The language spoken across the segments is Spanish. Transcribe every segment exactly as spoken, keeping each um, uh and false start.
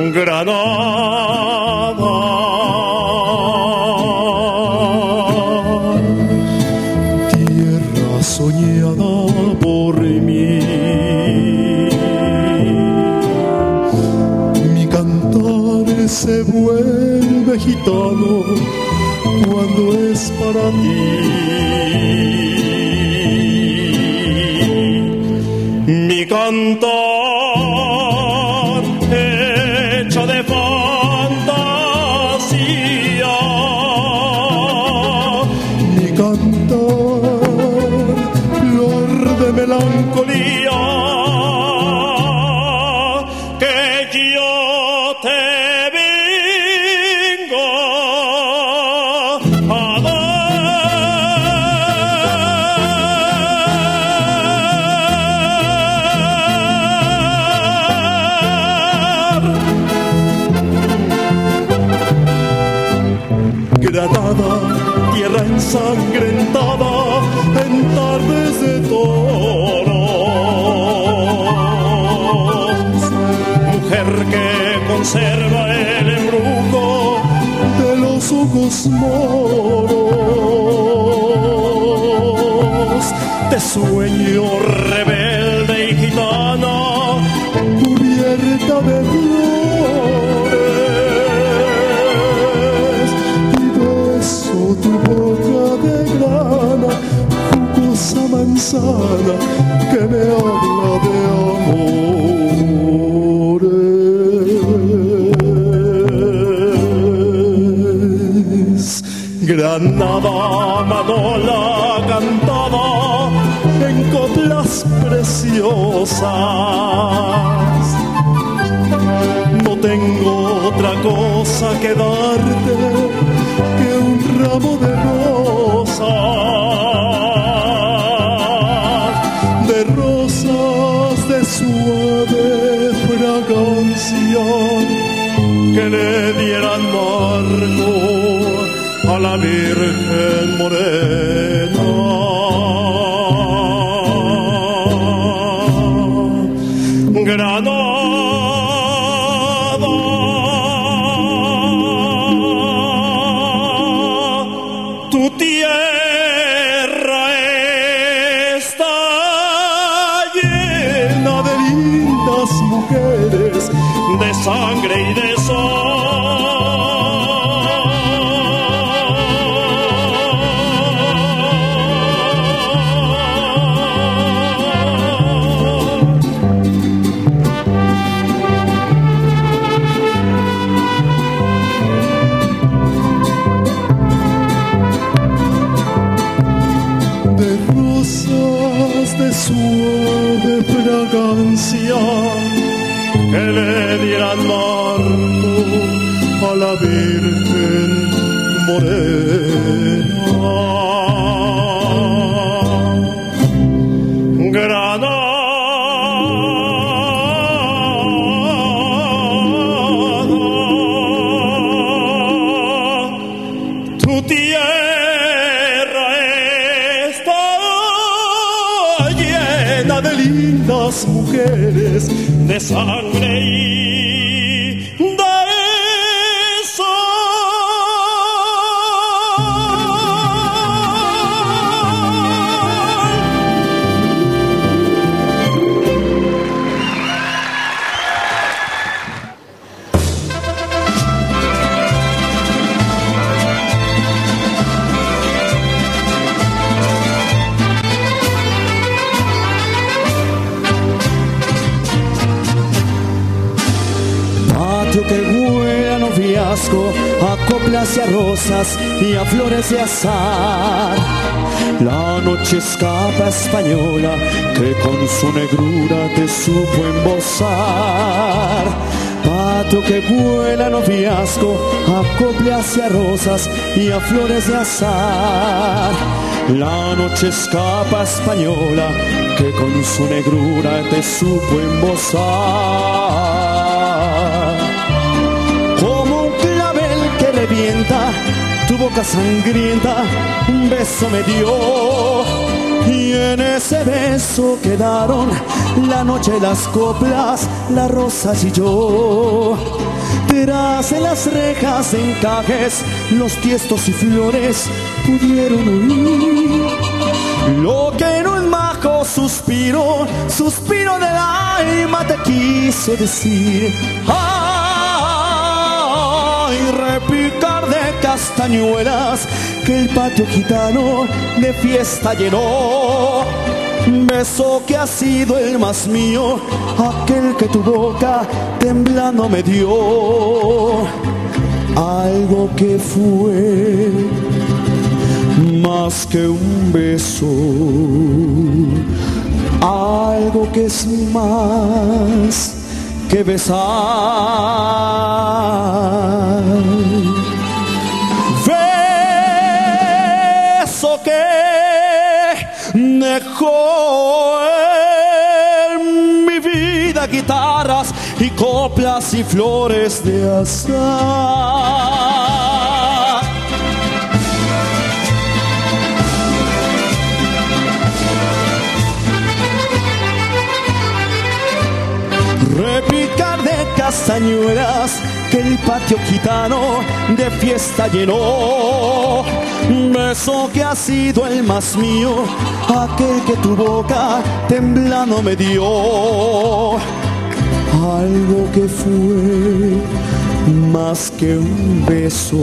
Granada, tierra soñada por mí. Mi cantar se vuelve gitano cuando es para ti. Mi cantar hecho de fantasía, mi cantar flor de melancolía, que yo te vengo a Granada, tierra ensangrentada en tardes de toros, mujer que conserva el embrujo de los ojos moros, de sueño rebelde y gitana cubierta de tu boca de grana, jugosa manzana que me habla de amores. Granada, Manola cantada en coplas preciosas. No tengo otra cosa que darte que un ramo de rosas, de rosas de suave fragancia, que le dieran marco a la Virgen morena. Granada, tierra está llena de lindas mujeres, de sangre y de suave fragancia, que le dieran marco a la Virgen morena. Granada, tu tierra está llena de lindas mujeres, de sangre y de que huele a noviazgo, a coplas y a rosas y a flores de azar. La noche escapa española que con su negrura te supo embosar. Pato que huele a noviazgo, a coplas y a rosas y a flores de azar. La noche escapa española que con su negrura te supo embosar. Como un clavel que revienta, tu boca sangrienta un beso me dio y y en ese beso quedaron la noche, las coplas, las rosas y yo. Tras de las rejas de encajes, los tiestos y flores pudieron oír lo que en un majo suspiro, suspiro del alma te quiso decir. Ay, repicar de castañuelas que el patio gitano de fiesta llenó. Beso que ha sido el más mío, aquel que tu boca temblando me dio. Algo que fue más que un beso, algo que es más que besar. Beso que dejó en mi vida guitarras y coplas y flores de azahar. Repicar de castañuelas que el patio gitano de fiesta llenó. Beso que ha sido el más mío, aquel que tu boca temblando me dio. Algo que fue más que un beso,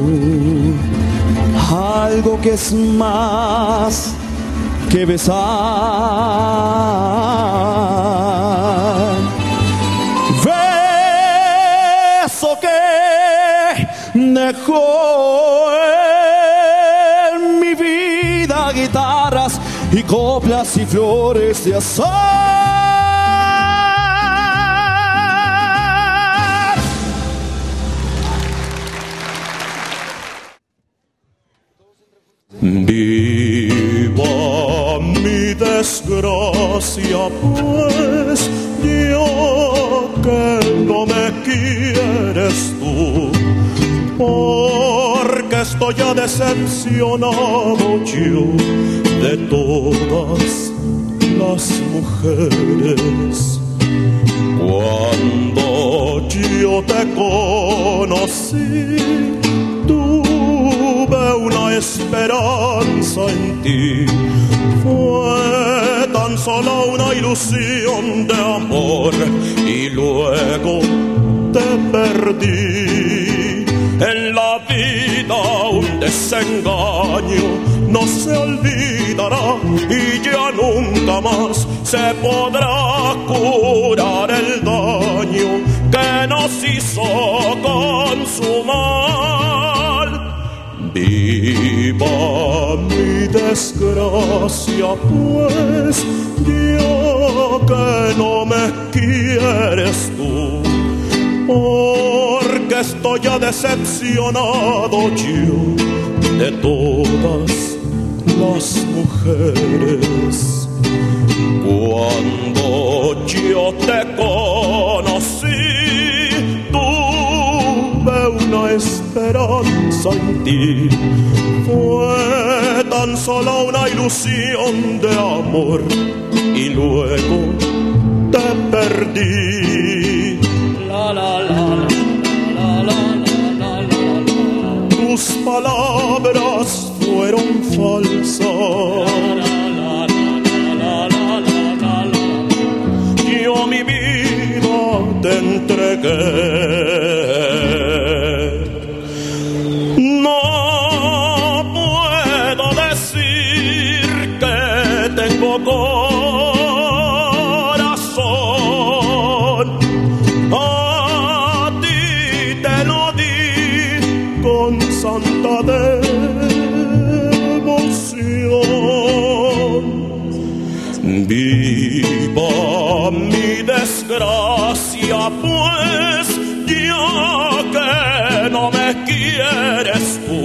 algo que es más que besar. Beso que dejó en mi vida guitarras y coplas y flores de azahar. Viva mi desgracia, pues, yo que no me quieres tú, porque estoy ya decepcionado yo de todas las mujeres. Cuando yo te conocí, tuve una esperanza en ti. Fue tan solo una ilusión de amor y luego te perdí. En la vida un desengaño no se olvidará y ya nunca más se podrá curar el daño que nos hizo consumar. Viva mi desgracia, pues, yo que no me quieres tú, porque estoy ya decepcionado yo de todas las mujeres. Cuando yo te conocí, tuve una esperanza en ti. Fue tan solo una ilusión de amor y luego te perdí. La, la, la, la, la, la, la, la. Tus palabras fueron falsas. Yo mi vida te entregué. No puedo decir que tengo corazón. A ti te lo di con santa devoción. Viva mi desgracia, pues, ya que no me quieres tú,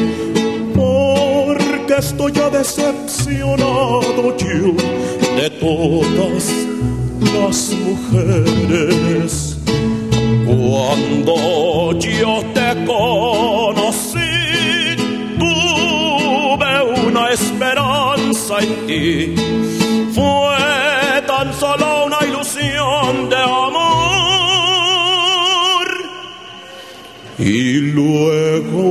porque estoy ya decepcionado yo de todas las mujeres. Cuando yo te conocí, tuve una esperanza en ti fue tan solo una ilusión de amor y luego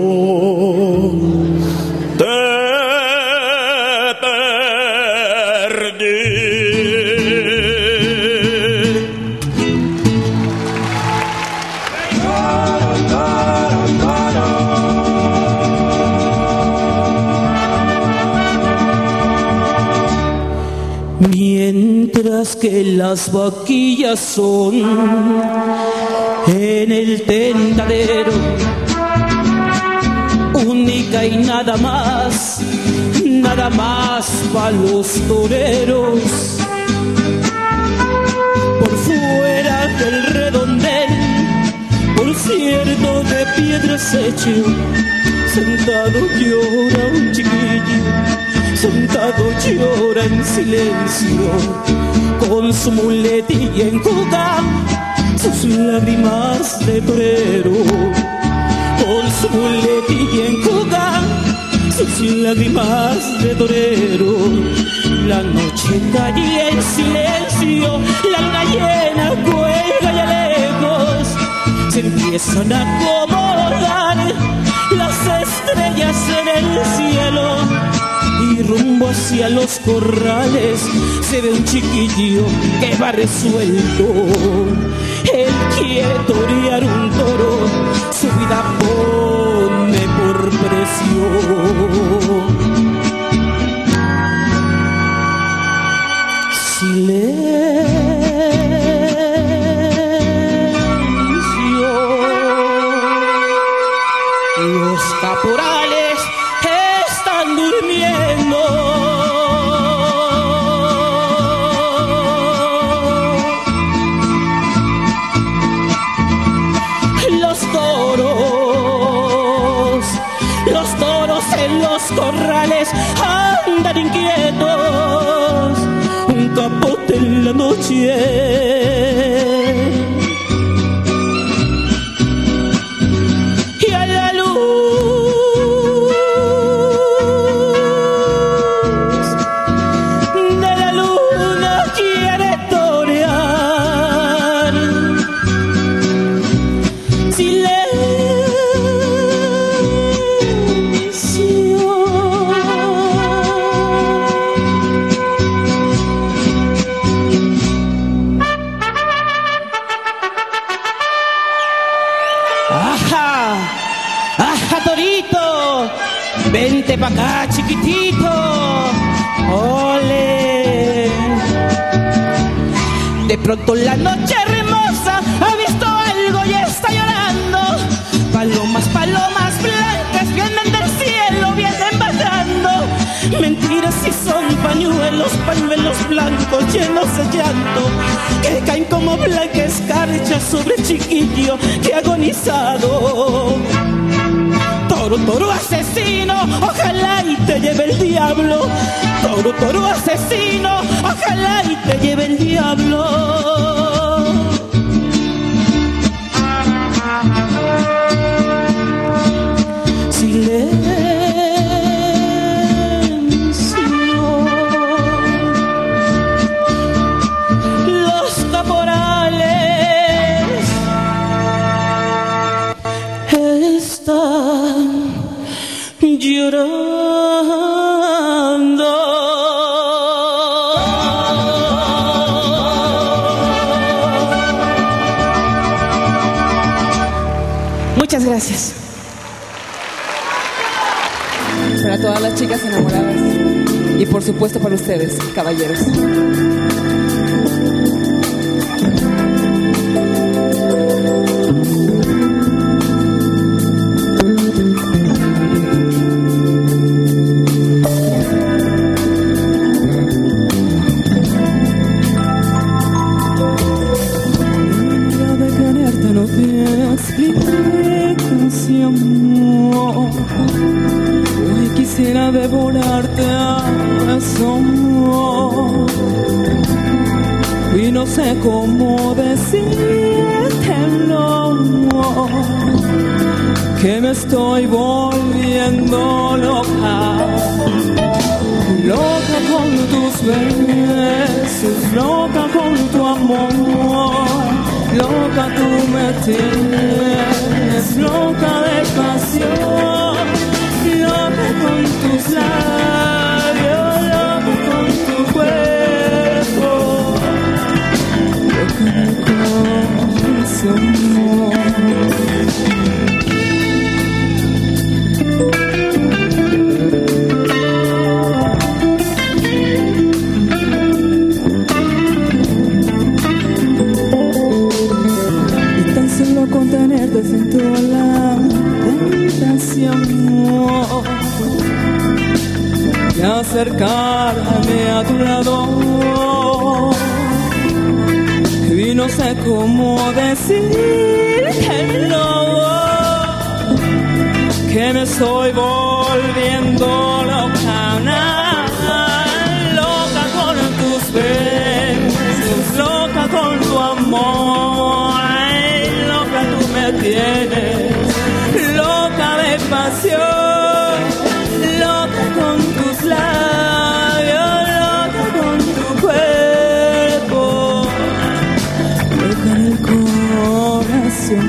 te mientras que las vaquillas son en el tentadero, única y nada más, nada más pa' los toreros. Por fuera del redondel, por cierto de piedras hecho, sentado llora un chiquillo, sentado llora en silencio, con su muletilla enjuga sus lágrimas de torero, con su muletilla enjuga sus lágrimas de torero. La noche cae en silencio, la luna llena cuelga ya lejos, se empiezan a acomodar las estrellas en el cielo. Y rumbo hacia los corrales se ve un chiquillo que va resuelto. Él quiere torear un toro, su vida pone por precio. Silencio. Los caporales están durmiendo. Los toros, los toros en los corrales andan inquietos, un capote en la noche. Y a la luz de la luna quiere torear. Silencio. ¡Ajá! ¡Ajá, torito! ¡Vente pa' acá, chiquitito! ¡Ole! De pronto la noche hermosa ha visto algo y está llorando. Palomas, palomas blancas vienen del cielo, vienen bajando. Mentiras si son pañuelos, pañuelos blancos llenos de llanto, que caen como blanca escarcha sobre el chiquillo que ha agonizado. Toro, toro asesino, ojalá y te lleve el diablo. Toro, toro asesino, ojalá y te lleve el diablo. Silencio. Los caporales están llorando. Muchas gracias. Para todas las chicas enamoradas y por supuesto para ustedes, caballeros. De quererte no tiene explicación. Hoy quisiera devorarte a besos y no sé cómo decírtelo, que me estoy volviendo loca, loca con tus besos, loca con tu amor, loca tú me tienes, loca de pasión, loca con tus labios, loca con tu cuerpo, loca en el corazón. Con tenerte siento la tentación de acercarme a tu lado y no sé cómo decírtelo, que me estoy volviendo loca, loca con tus besos, loca con tu amor, me tienes, loca de pasión, loca con tus labios, loca con tu cuerpo, loca en el corazón.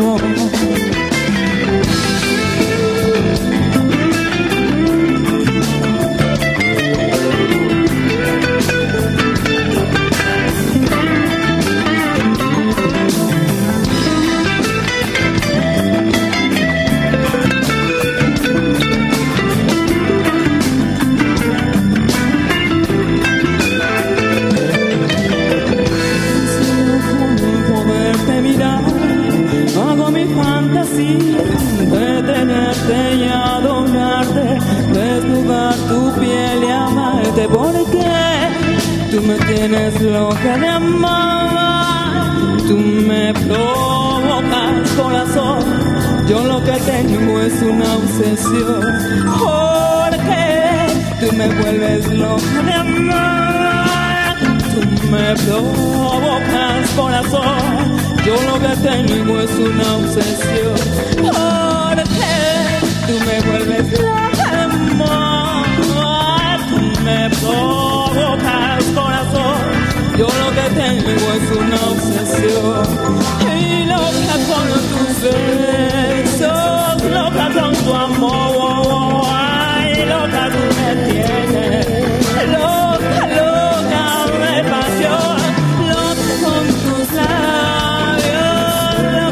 De tenerte y adorarte, desnudar tu piel y amarte, porque tú me tienes loca de amar, tú me provocas corazón, yo lo que tengo es una obsesión, porque tú me vuelves loca de amar, tú me provocas corazón, yo lo que tengo es una obsesión, porque tú me vuelves loca de amor, tú me provocas corazón, yo lo que tengo es una obsesión, y loca con tus besos, loca con tu amor, ay, loca tú me tienes, loca, loca de pasión, loca con tus labios,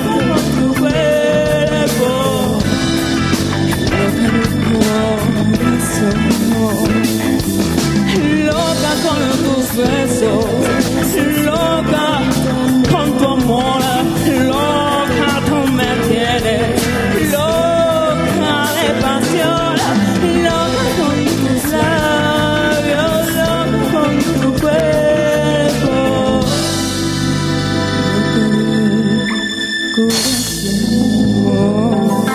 loca con tus besos, loca con tu amor, loca tú me tienes, loca de pasión, loca con tus labios, loca con tu cuerpo, loca de corazón.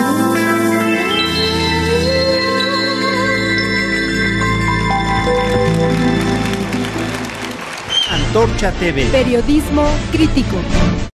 Antorcha T V. Periodismo crítico.